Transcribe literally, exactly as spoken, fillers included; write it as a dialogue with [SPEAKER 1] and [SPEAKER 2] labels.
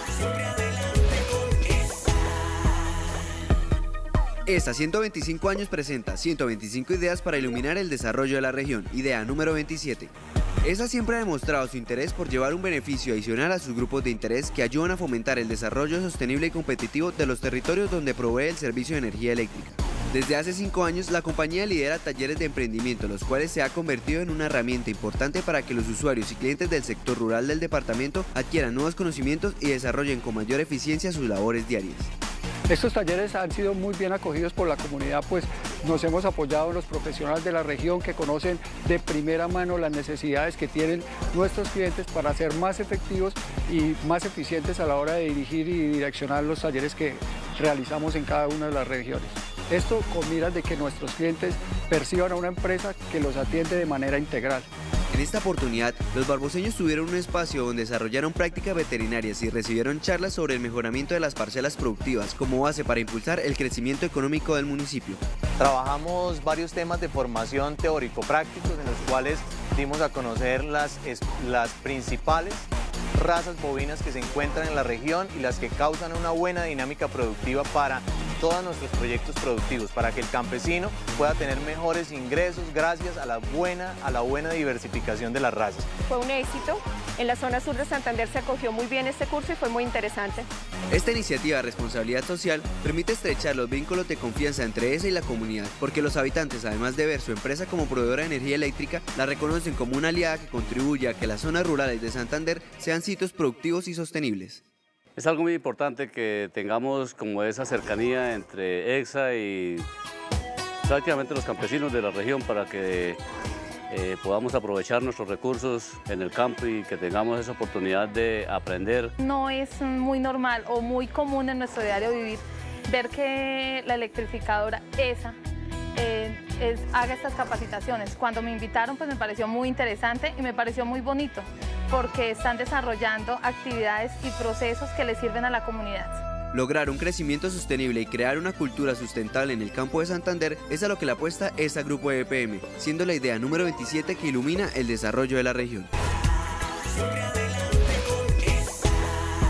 [SPEAKER 1] ESA ciento veinticinco años presenta ciento veinticinco ideas para iluminar el desarrollo de la región, idea número veintisiete. ESA siempre ha demostrado su interés por llevar un beneficio adicional a sus grupos de interés que ayudan a fomentar el desarrollo sostenible y competitivo de los territorios donde provee el servicio de energía eléctrica. Desde hace cinco años, la compañía lidera talleres de emprendimiento, los cuales se ha convertido en una herramienta importante para que los usuarios y clientes del sector rural del departamento adquieran nuevos conocimientos y desarrollen con mayor eficiencia sus labores diarias.
[SPEAKER 2] Estos talleres han sido muy bien acogidos por la comunidad, pues nos hemos apoyado en los profesionales de la región que conocen de primera mano las necesidades que tienen nuestros clientes para ser más efectivos y más eficientes a la hora de dirigir y direccionar los talleres que realizamos en cada una de las regiones. Esto con miras de que nuestros clientes perciban a una empresa que los atiende de manera integral.
[SPEAKER 1] En esta oportunidad, los barboseños tuvieron un espacio donde desarrollaron prácticas veterinarias y recibieron charlas sobre el mejoramiento de las parcelas productivas como base para impulsar el crecimiento económico del municipio.
[SPEAKER 3] Trabajamos varios temas de formación teórico-prácticos en los cuales dimos a conocer las, las principales razas bovinas que se encuentran en la región y las que causan una buena dinámica productiva para todos nuestros proyectos productivos, para que el campesino pueda tener mejores ingresos gracias a la buena, a la buena diversificación de las razas.
[SPEAKER 4] Fue un éxito. En la zona sur de Santander se acogió muy bien este curso y fue muy interesante.
[SPEAKER 1] Esta iniciativa de responsabilidad social permite estrechar los vínculos de confianza entre ESA y la comunidad, porque los habitantes, además de ver su empresa como proveedora de energía eléctrica, la reconocen como una aliada que contribuye a que las zonas rurales de Santander sean sitios productivos y sostenibles.
[SPEAKER 5] Es algo muy importante que tengamos como esa cercanía entre ESA y prácticamente los campesinos de la región para que eh, podamos aprovechar nuestros recursos en el campo y que tengamos esa oportunidad de aprender.
[SPEAKER 6] No es muy normal o muy común en nuestro diario vivir ver que la electrificadora ESA eh, es, haga estas capacitaciones. Cuando me invitaron, pues me pareció muy interesante y me pareció muy bonito, porque están desarrollando actividades y procesos que le sirven a la comunidad.
[SPEAKER 1] Lograr un crecimiento sostenible y crear una cultura sustentable en el campo de Santander es a lo que le apuesta ESA Grupo E P M, siendo la idea número veintisiete que ilumina el desarrollo de la región.